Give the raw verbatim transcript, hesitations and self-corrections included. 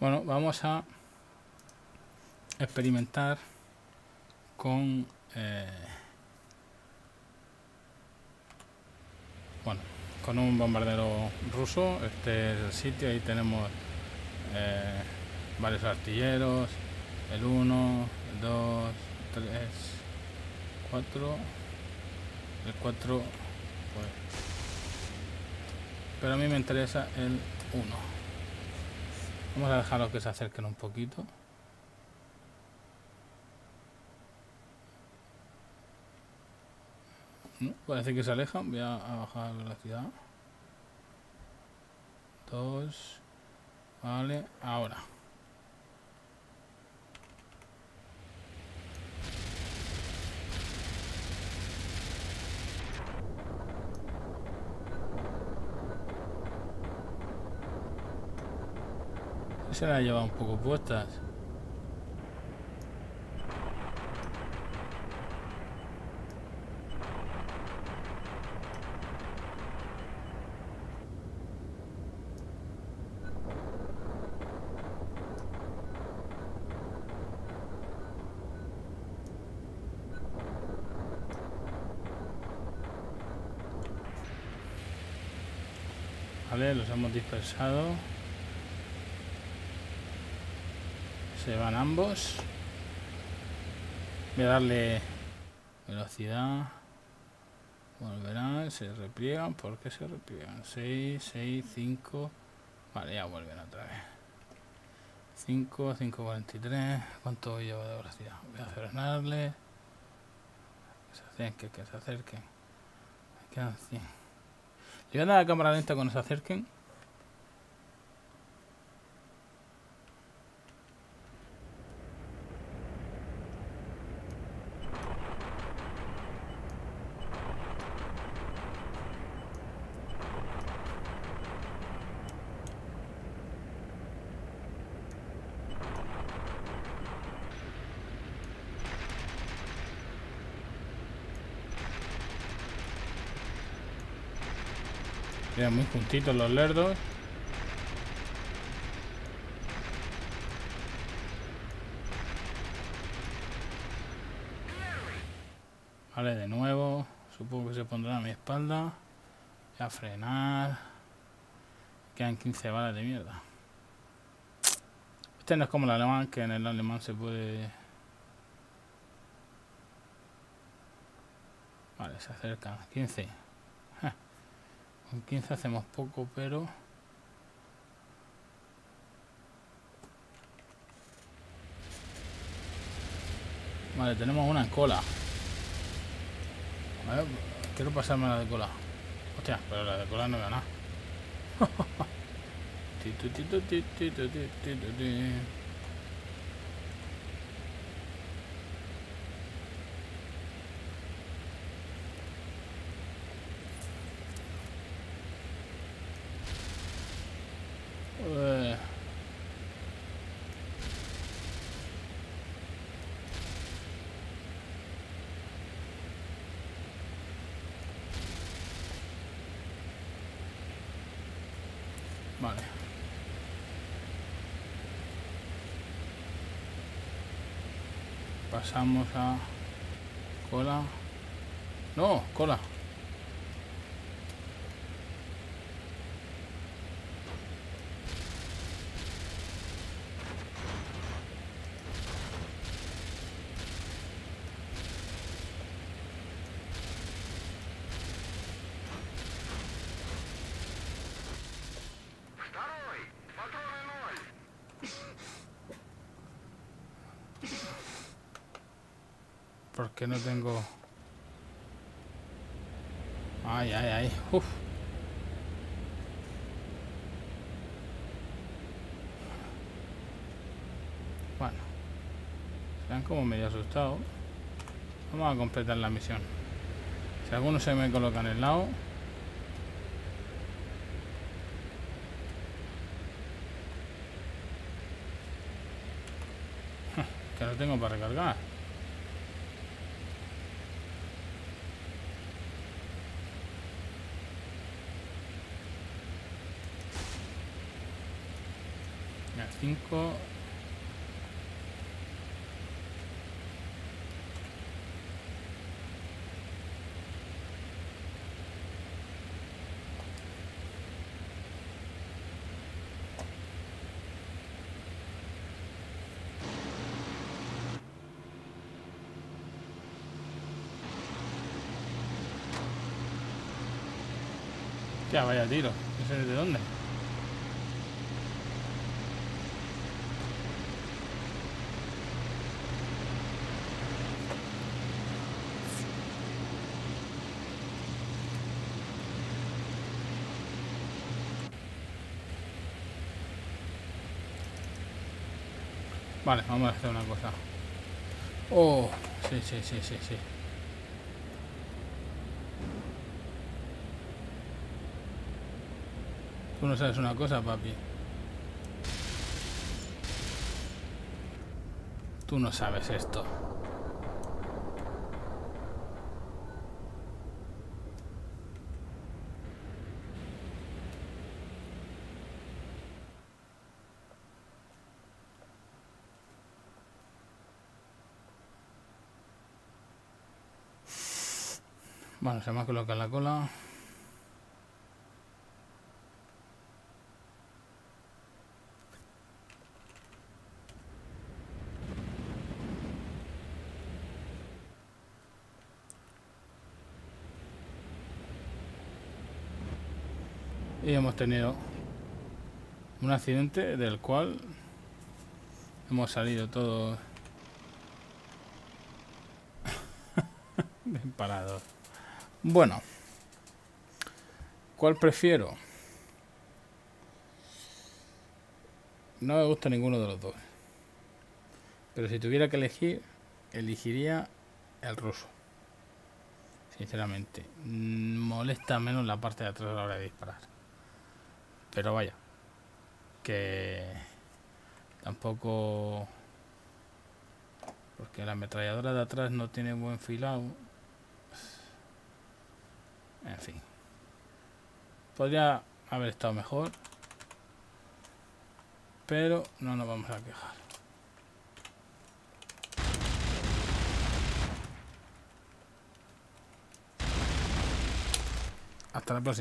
Bueno, vamos a experimentar con eh, bueno, con un bombardero ruso. Este es el sitio, ahí tenemos eh, varios artilleros, el uno, el dos, tres, cuatro, el cuatro, pues, pero a mí me interesa el uno. Vamos a dejarlos que se acerquen un poquito. No, parece que se alejan. Voy a, a bajar la velocidad. Dos. Vale, ahora. Se la ha llevado un poco puestas. Vale, los hemos dispersado. Se van ambos. Voy a darle velocidad. Volverán, se repliegan. ¿Por qué se repliegan? seis, seis, cinco. Vale, ya vuelven otra vez. cinco, cinco, cuarenta y tres. ¿Cuánto llevo de velocidad? Voy a frenarle. Que se acerquen, que se acerquen. Me quedan cien. Le voy a dar a la cámara lenta cuando se acerquen. Quedan muy juntitos los lerdos. Vale, de nuevo. Supongo que se pondrá a mi espalda. Voy a frenar. Quedan quince balas de mierda. Este no es como el alemán, que en el alemán se puede... Vale, se acercan. quince. Ja. Con quince hacemos poco, pero... Vale, tenemos una en cola. A ver, quiero pasarme la de cola. Hostia, pero la de cola no gana. Uh. Vale. Pasamos a cola. No, cola. ¿Por qué no tengo? Ay, ay, ay. Uf. Bueno. Se han como medio asustado. Vamos a completar la misión. Si alguno se me coloca en el lado. Que no tengo para recargar. cinco. Ya, vaya tiro. No sé de dónde. Vale, vamos a hacer una cosa. Oh, sí, sí, sí, sí, sí. Tú no sabes una cosa, papi. Tú no sabes esto. Bueno, se me ha colocado la cola. Y hemos tenido un accidente del cual hemos salido todos bien parados. Bueno, ¿cuál prefiero? No me gusta ninguno de los dos. Pero si tuviera que elegir, elegiría el ruso. Sinceramente. Molesta menos la parte de atrás a la hora de disparar. Pero vaya. Que tampoco... Porque la ametralladora de atrás no tiene buen filado. En fin. Podría haber estado mejor. Pero no nos vamos a quejar. Hasta la próxima.